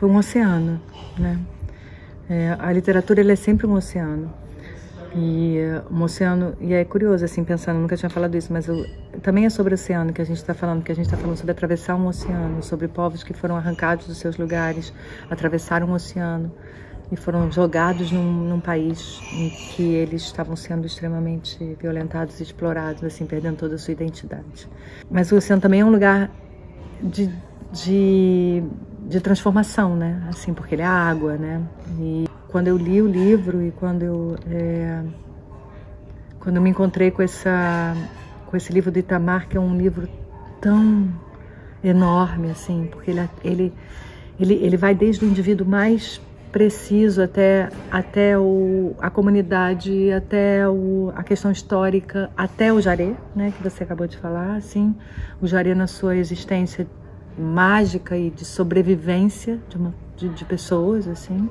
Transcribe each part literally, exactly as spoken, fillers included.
foi um oceano, né? É, a literatura, ela é sempre um oceano. E um oceano, e é curioso, assim, pensando, nunca tinha falado isso, mas eu, também é sobre o oceano que a gente está falando, que a gente está falando sobre atravessar um oceano, sobre povos que foram arrancados dos seus lugares, atravessaram um oceano e foram jogados num, num país em que eles estavam sendo extremamente violentados e explorados, assim, perdendo toda a sua identidade. Mas o oceano também é um lugar de, de, de transformação, né? Assim, porque ele é água, né? E quando eu li o livro e quando eu, é, quando eu me encontrei com, essa, com esse livro do Itamar, que é um livro tão enorme, assim, porque ele, ele, ele, ele vai desde o indivíduo mais preciso até, até o, a comunidade, até o, a questão histórica, até o Jaré, né, que você acabou de falar, assim, o Jaré na sua existência mágica e de sobrevivência de, uma, de, de pessoas, assim.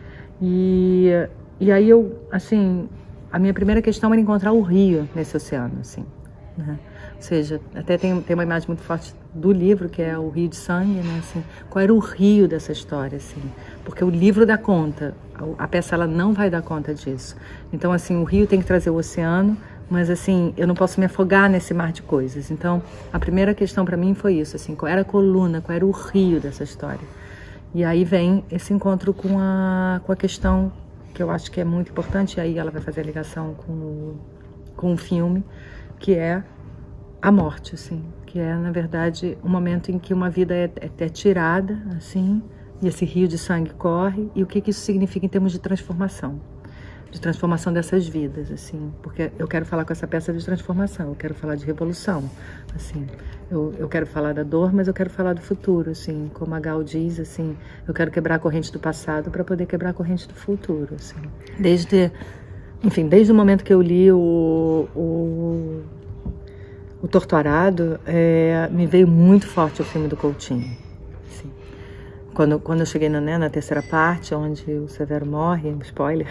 E, e aí eu, assim, a minha primeira questão era encontrar o rio nesse oceano, assim, né? Ou seja, até tem, tem uma imagem muito forte do livro, que é o Rio de Sangue, né? Assim, qual era o rio dessa história, assim? Porque o livro dá conta, a peça ela não vai dar conta disso. Então, assim, o rio tem que trazer o oceano, mas, assim, eu não posso me afogar nesse mar de coisas. Então, a primeira questão para mim foi isso, assim, qual era a coluna, qual era o rio dessa história? E aí vem esse encontro com a, com a questão que eu acho que é muito importante, e aí ela vai fazer a ligação com o, com o filme, que é a morte, assim, que é, na verdade, um momento em que uma vida é, é, é tirada, assim, e esse rio de sangue corre, e o que, que isso significa em termos de transformação, de transformação dessas vidas, assim, porque eu quero falar com essa peça de transformação, eu quero falar de revolução, assim, eu, eu quero falar da dor, mas eu quero falar do futuro, assim, como a Gal diz, assim, eu quero quebrar a corrente do passado para poder quebrar a corrente do futuro, assim, desde, enfim, desde o momento que eu li o, o, o Torturado, é, me veio muito forte o filme do Coutinho, assim. Quando, quando eu cheguei na, né, na terceira parte, onde o Severo morre, spoiler,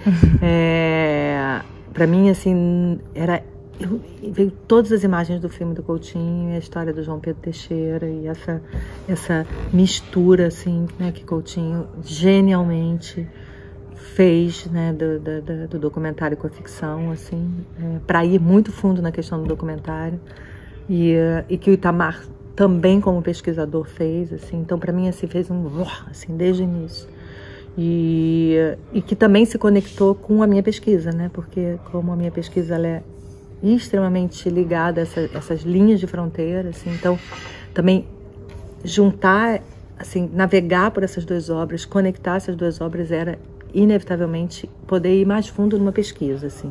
é, para mim, assim, era, eu, veio todas as imagens do filme do Coutinho, a história do João Pedro Teixeira e essa, essa mistura, assim, né, que Coutinho genialmente fez, né, do, do, do documentário com a ficção, assim, é, para ir muito fundo na questão do documentário, e, e que o Itamar também como pesquisador fez, assim, então para mim assim, fez um assim, desde o início, e, e que também se conectou com a minha pesquisa, né, porque como a minha pesquisa ela é extremamente ligada a essa, essas linhas de fronteira, assim, então também juntar, assim, navegar por essas duas obras, conectar essas duas obras era inevitavelmente poder ir mais fundo numa pesquisa, assim,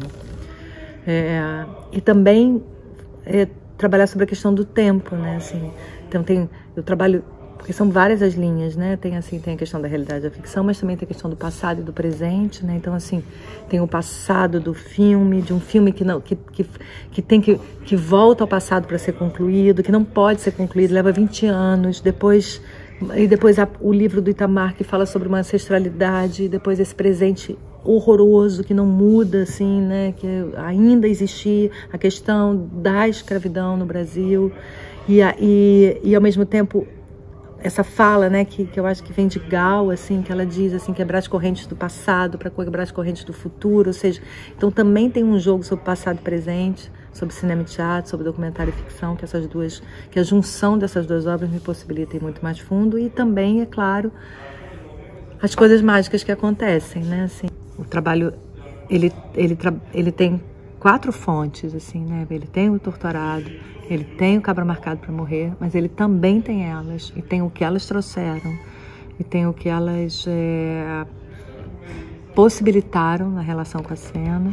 é, e também é, trabalhar sobre a questão do tempo, né, assim, então tem, eu trabalho, porque são várias as linhas, né, tem assim, tem a questão da realidade da ficção, mas também tem a questão do passado e do presente, né, então assim, tem o passado do filme, de um filme que não, que, que, que tem que, que volta ao passado para ser concluído, que não pode ser concluído, leva vinte anos, depois, e depois a, o livro do Itamar que fala sobre uma ancestralidade, e depois esse presente horroroso que não muda, assim, né, que ainda existia a questão da escravidão no Brasil, e, e, e ao mesmo tempo essa fala, né, que, que eu acho que vem de Gal, assim, que ela diz assim, quebrar as correntes do passado para quebrar as correntes do futuro, ou seja, então também tem um jogo sobre passado e presente, sobre cinema e teatro, sobre documentário e ficção, que essas duas, que a junção dessas duas obras me possibilita ir muito mais fundo, e também, é claro, as coisas mágicas que acontecem, né, assim. O trabalho, ele, ele, ele tem quatro fontes, assim, né? Ele tem o Torturado, ele tem o Cabra Marcado para Morrer, mas ele também tem elas, e tem o que elas trouxeram, e tem o que elas é, possibilitaram na relação com a cena.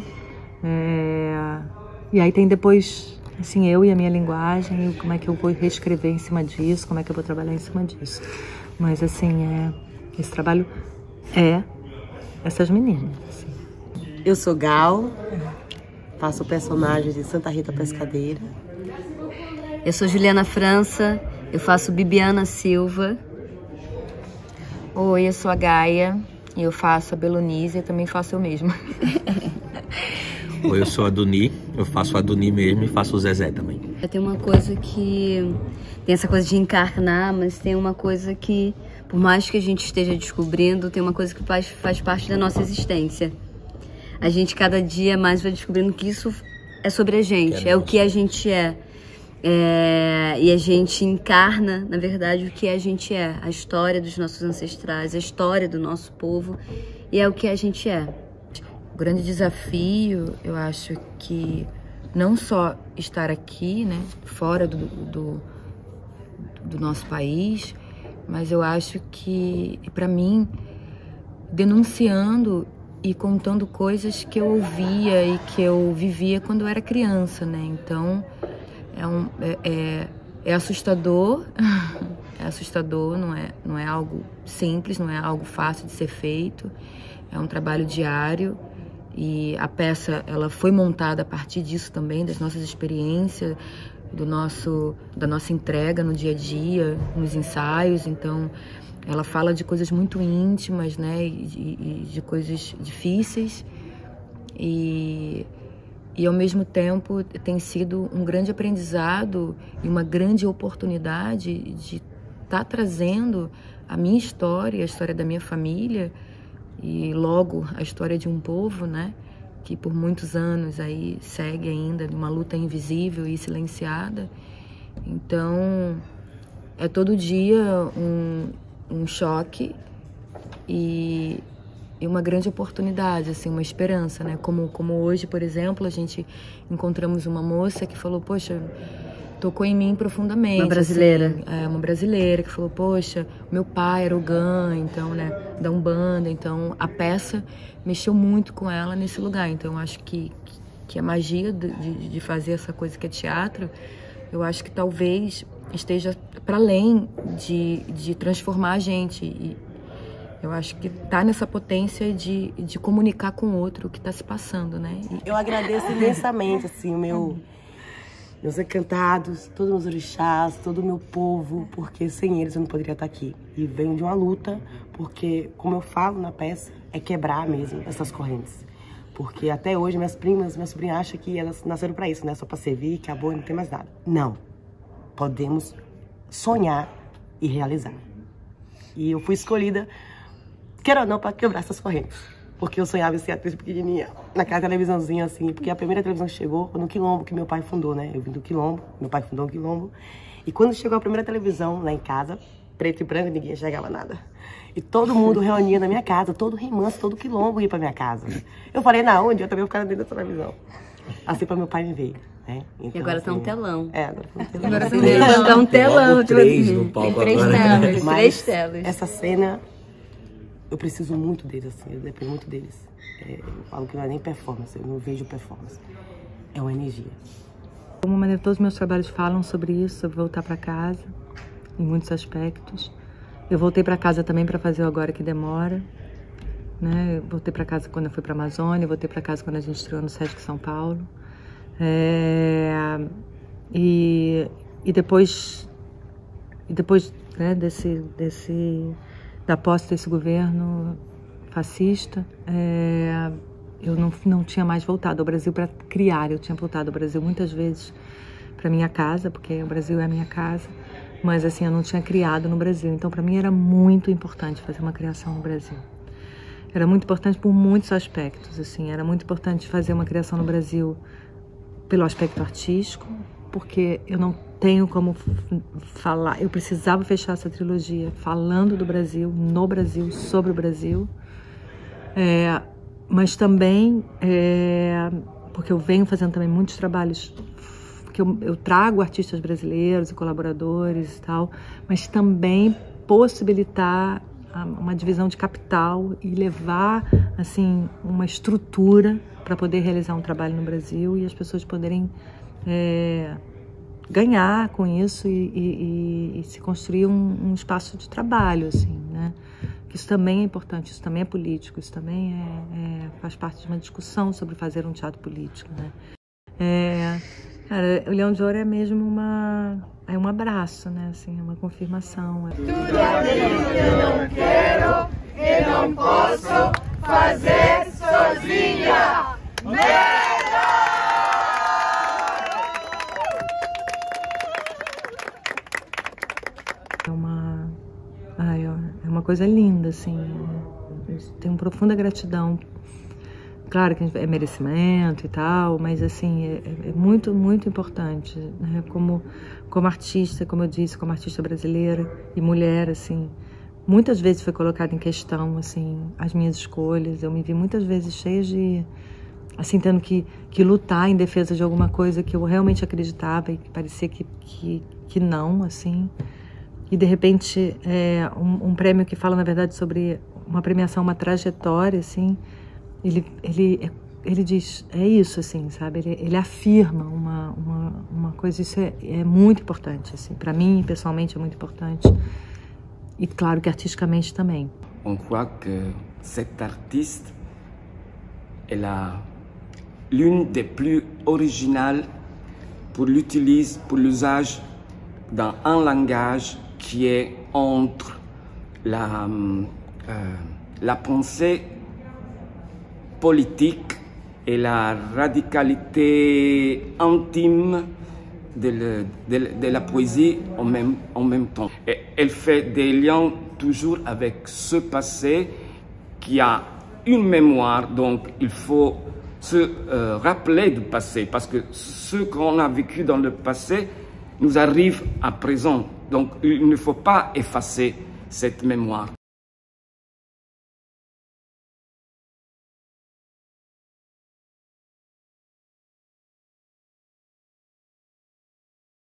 É, e aí tem depois, assim, eu e a minha linguagem, e como é que eu vou reescrever em cima disso, como é que eu vou trabalhar em cima disso. Mas, assim, é, esse trabalho é essas meninas, assim. Eu sou Gal, faço o personagem de Santa Rita Pescadeira. Eu sou Juliana França, eu faço Bibiana Silva. Oi, eu sou a Gaia e eu faço a Belonise, e também faço eu mesma. Oi, eu sou a Duni, eu faço a Duni mesmo e faço o Zezé também. Tem uma coisa que... tem essa coisa de encarnar, mas tem uma coisa que Por mais que a gente esteja descobrindo, tem uma coisa que faz, faz parte da nossa existência. A gente cada dia mais vai descobrindo que isso é sobre a gente, é, é o que a gente é. é. E a gente encarna, na verdade, o que a gente é. A história dos nossos ancestrais, a história do nosso povo, e é o que a gente é. O grande desafio, eu acho que não só estar aqui, né, fora do, do, do nosso país, mas eu acho que, para mim, denunciando e contando coisas que eu ouvia e que eu vivia quando eu era criança, né? Então, é, um, é, é, é assustador, é assustador, não é, não é algo simples, não é algo fácil de ser feito, é um trabalho diário. E a peça, ela foi montada a partir disso também, das nossas experiências, do nosso, da nossa entrega no dia a dia, nos ensaios. Então, ela fala de coisas muito íntimas, né, e, e de coisas difíceis. E, e, ao mesmo tempo, tem sido um grande aprendizado e uma grande oportunidade de estar trazendo a minha história, a história da minha família, e logo a história de um povo, né, que por muitos anos aí segue ainda numa luta invisível e silenciada. Então, é todo dia um, um choque e, e uma grande oportunidade, assim, uma esperança, né? Como, como hoje, por exemplo, a gente encontramos uma moça que falou, poxa, tocou em mim profundamente. Uma brasileira. Assim, é, uma brasileira que falou, poxa, meu pai era o Gam, então, né, da Umbanda, então a peça mexeu muito com ela nesse lugar. Então, eu acho que, que a magia de, de, de fazer essa coisa que é teatro, eu acho que talvez esteja para além de, de transformar a gente. E eu acho que tá nessa potência de, de comunicar com o outro o que está se passando, né? E... Eu agradeço imensamente, assim, o meu... meus encantados, todos os meus orixás, todo o meu povo, porque sem eles eu não poderia estar aqui. E venho de uma luta, porque, como eu falo na peça, é quebrar mesmo essas correntes. Porque até hoje minhas primas, minha sobrinha acha que elas nasceram para isso, né? Só para servir, acabou e não tem mais nada. Não. Podemos sonhar e realizar. E eu fui escolhida, quero ou não, para quebrar essas correntes. Porque eu sonhava em ser atriz pequenininha, naquela televisãozinha assim, porque a primeira televisão que chegou foi no Quilombo, que meu pai fundou, né? Eu vim do Quilombo, meu pai fundou o Quilombo. E quando chegou a primeira televisão lá em casa, preto e branco, ninguém enxergava nada. E todo mundo reunia na minha casa, todo remanso, todo Quilombo ia pra minha casa. Eu falei, na onde? Eu também vou ficar dentro da televisão. Assim pra meu pai me ver, né? Então, e agora assim, tá um telão. É, agora tá um telão. Agora tá um telão. Tipo três no palco tem três agora. telas, Mas três telas. essa cena, eu preciso muito deles, assim, eu dependo muito deles. É, eu falo que não é nem performance, eu não vejo performance. É uma energia. De alguma maneira, todos os meus trabalhos falam sobre isso, sobre voltar para casa, em muitos aspectos. Eu voltei para casa também para fazer o Agora Que Demora, né? Eu voltei para casa quando eu fui para a Amazônia, voltei para casa quando a gente estreou no Sesc São Paulo. É, e, e depois, e depois né, desse, desse, da posse desse governo fascista, é, eu não, não tinha mais voltado ao Brasil para criar. Eu tinha voltado ao Brasil muitas vezes para minha casa, porque o Brasil é a minha casa, mas assim, eu não tinha criado no Brasil. Então, para mim era muito importante fazer uma criação no Brasil. Era muito importante por muitos aspectos, assim, era muito importante fazer uma criação no Brasil pelo aspecto artístico, porque eu não tenho como falar, eu precisava fechar essa trilogia falando do Brasil, no Brasil, sobre o Brasil, é, mas também, é, porque eu venho fazendo também muitos trabalhos, que eu, eu trago artistas brasileiros e colaboradores e tal, mas também possibilitar uma divisão de capital e levar, assim, uma estrutura para poder realizar um trabalho no Brasil e as pessoas poderem é, ganhar com isso e, e, e se construir um, um espaço de trabalho, assim, né? Isso também é importante, isso também é político, isso também é, é, faz parte de uma discussão sobre fazer um teatro político, né? É, cara, o Leão de Ouro é mesmo uma, é um abraço, né? Assim, é uma confirmação. É... Tudo aquilo que eu não quero e não posso fazer sozinha. Merda! É uma, ai, é uma coisa linda, assim. Eu tenho profunda gratidão. Claro que é merecimento e tal, mas assim, é, é muito, muito importante, né? Como, como artista, como eu disse, como artista brasileira e mulher, assim, muitas vezes foi colocado em questão, assim, as minhas escolhas. Eu me vi muitas vezes cheia de, assim, tendo que, que lutar em defesa de alguma coisa que eu realmente acreditava e que parecia que, que, que não, assim. E de repente, é, um, um prêmio que fala, na verdade, sobre uma premiação, uma trajetória, assim, Ele, ele, ele diz, é isso, assim, sabe? Ele, ele afirma uma, uma, uma coisa, isso é, é muito importante, assim. Para mim, pessoalmente, é muito importante. E claro que artisticamente também. On croit que cette artiste est la, l'une des plus originales pour l'utilise, pour l'usage dans un langage qui est entre la, euh, la pensée politique et la radicalité intime de, le, de, de la poésie en même, en même temps. Et elle fait des liens toujours avec ce passé qui a une mémoire, donc il faut se euh, rappeler du passé, parce que ce qu'on a vécu dans le passé nous arrive à présent. Donc il ne faut pas effacer cette mémoire.